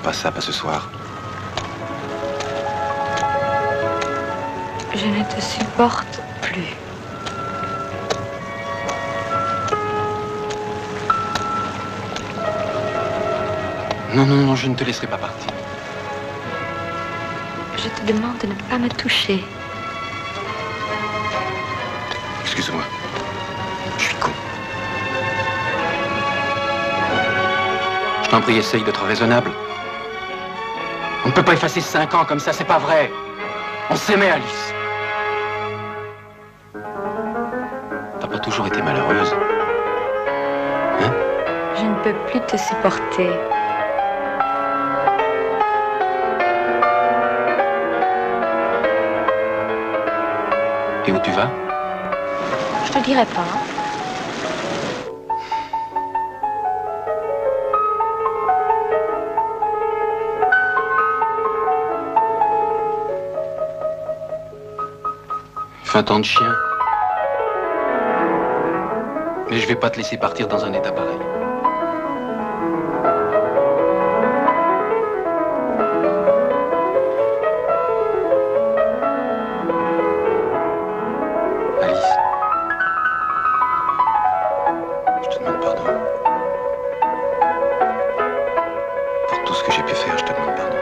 pas ça, pas ce soir. Je ne te supporte plus. Non, non, non, je ne te laisserai pas partir. Je te demande de ne pas me toucher. Excuse-moi. Je suis con. Je t'en prie, essaye d'être raisonnable. On ne peut pas effacer 5 ans comme ça, c'est pas vrai. On s'aimait, Alice. T'as pas toujours été malheureuse. Hein? Je ne peux plus te supporter. Et où tu vas? Je te dirai pas. Il fait un temps de chien. Mais je vais pas te laisser partir dans un état pareil. Alice. Je te demande pardon. Pour tout ce que j'ai pu faire, je te demande pardon.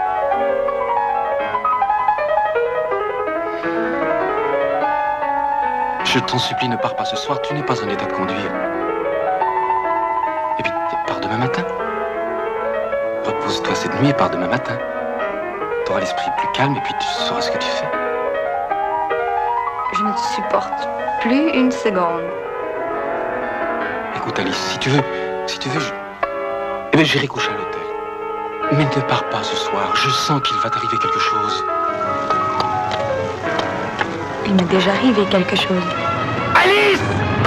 Je t'en supplie, ne pars pas ce soir, tu n'es pas en état de conduire. Et puis, pars demain matin. Repose-toi cette nuit et pars demain matin. Tu auras l'esprit plus calme et puis tu sauras ce que tu fais. Je ne te supporte plus une seconde. Écoute, Alice, si tu veux, eh bien, j'irai coucher à l'hôtel. Mais ne pars pas ce soir, je sens qu'il va t'arriver quelque chose. Il m'est déjà arrivé quelque chose. Alice!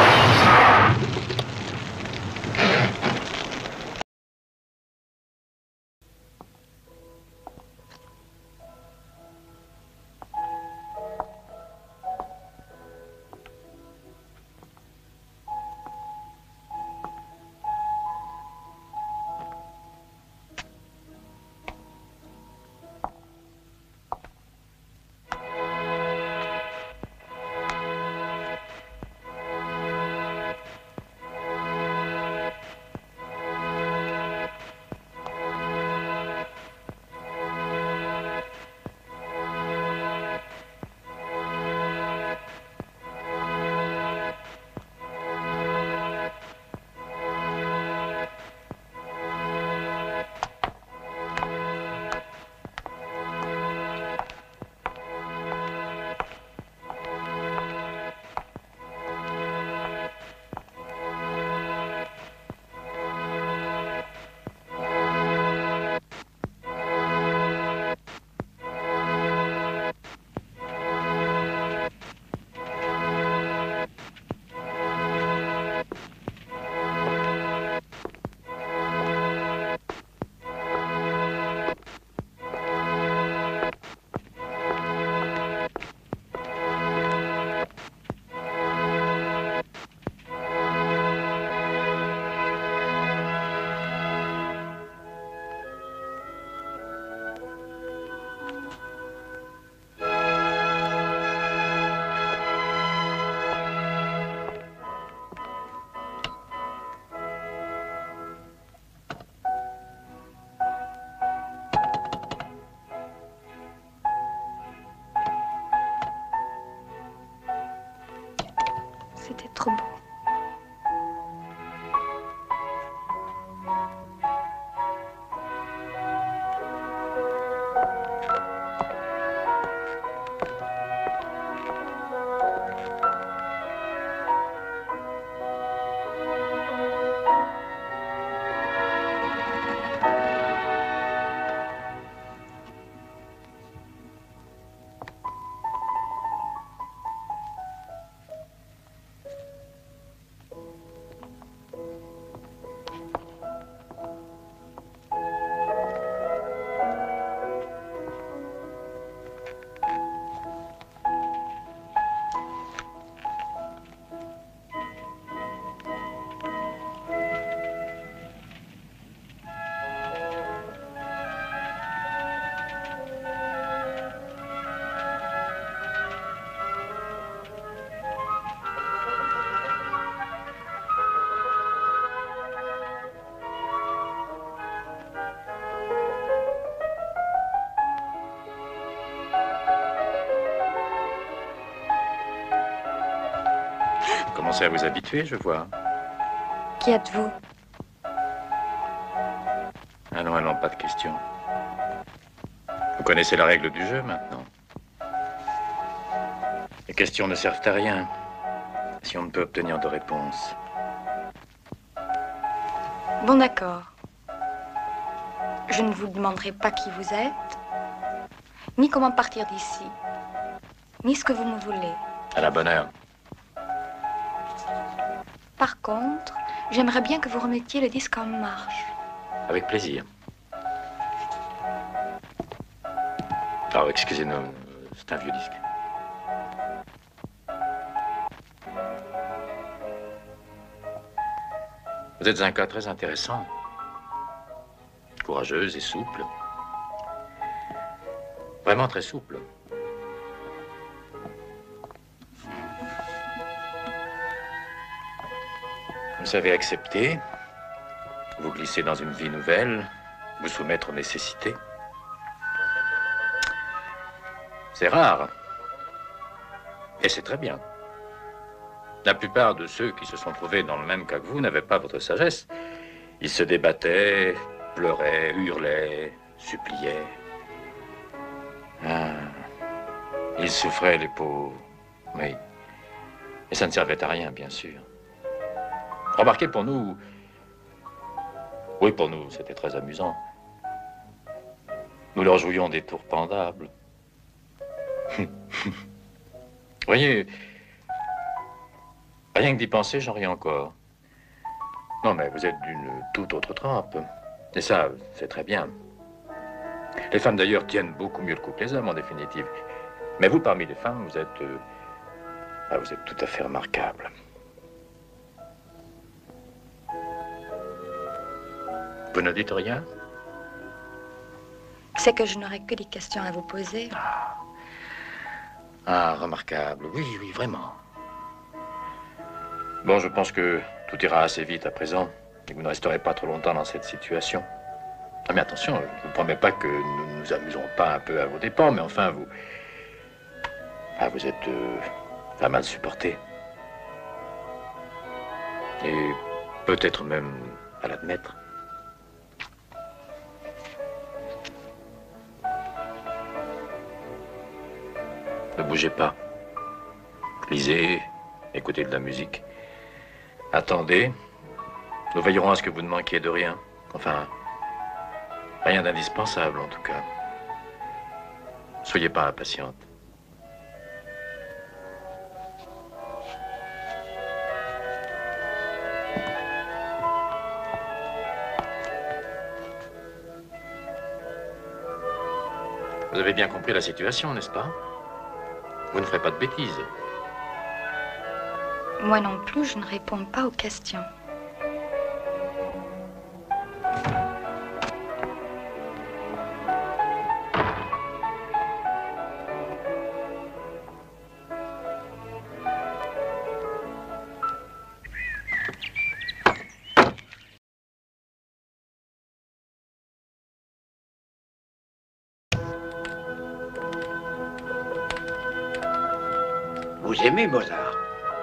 C'était trop beau. Vous commencez à vous habituer, je vois. Qui êtes-vous? Ah non, pas de question. Vous connaissez la règle du jeu maintenant. Les questions ne servent à rien si on ne peut obtenir de réponse. Bon, d'accord. Je ne vous demanderai pas qui vous êtes, ni comment partir d'ici, ni ce que vous me voulez. À la bonne heure. Par contre, j'aimerais bien que vous remettiez le disque en marche. Avec plaisir. Alors, excusez-nous, c'est un vieux disque. Vous êtes un cas très intéressant. Courageuse et souple. Vraiment très souple. Vous savez accepter, vous glisser dans une vie nouvelle, vous soumettre aux nécessités. C'est rare. Et c'est très bien. La plupart de ceux qui se sont trouvés dans le même cas que vous n'avaient pas votre sagesse. Ils se débattaient, pleuraient, hurlaient, suppliaient. Ah, ils souffraient, les pauvres. Oui. Et ça ne servait à rien, bien sûr. Remarquez, pour nous... Oui, pour nous, c'était très amusant. Nous leur jouions des tours pendables. Voyez, rien que d'y penser, j'en ris encore. Non, mais vous êtes d'une toute autre trempe. Et ça, c'est très bien. Les femmes, d'ailleurs, tiennent beaucoup mieux le coup que les hommes, en définitive. Mais vous, parmi les femmes, vous êtes tout à fait remarquable. Vous ne dites rien? C'est que je n'aurai que des questions à vous poser. Ah, remarquable. Oui, oui, vraiment. Bon, je pense que tout ira assez vite à présent. Et vous ne resterez pas trop longtemps dans cette situation. Ah, mais attention, je ne vous promets pas que nous ne nous amusons pas un peu à vos dépens, mais enfin, vous... Ah, vous êtes pas mal supporté. Et peut-être même à l'admettre. Ne bougez pas. Lisez, écoutez de la musique. Attendez. Nous veillerons à ce que vous ne manquiez de rien. Enfin, rien d'indispensable en tout cas. Soyez pas impatiente. Vous avez bien compris la situation, n'est-ce pas? Vous ne ferez pas de bêtises. Moi non plus, je ne réponds pas aux questions. Vous aimez Mozart?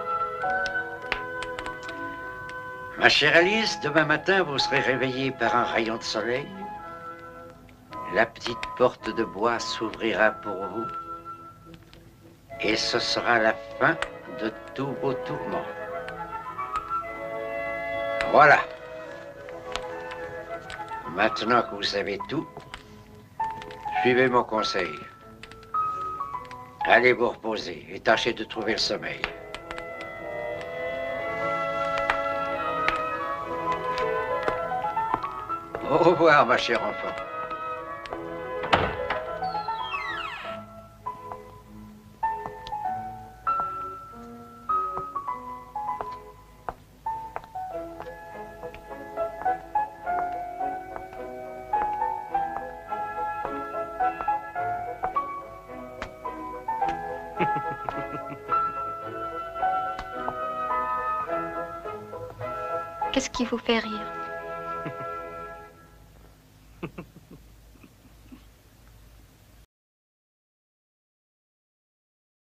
Ma chère Alice, demain matin, vous serez réveillée par un rayon de soleil. La petite porte de bois s'ouvrira pour vous. Et ce sera la fin de tous vos tourments. Voilà. Maintenant que vous savez tout, suivez mon conseil. Allez vous reposer et tâchez de trouver le sommeil. Au revoir, ma chère enfant. Qu'est-ce qui vous fait rire?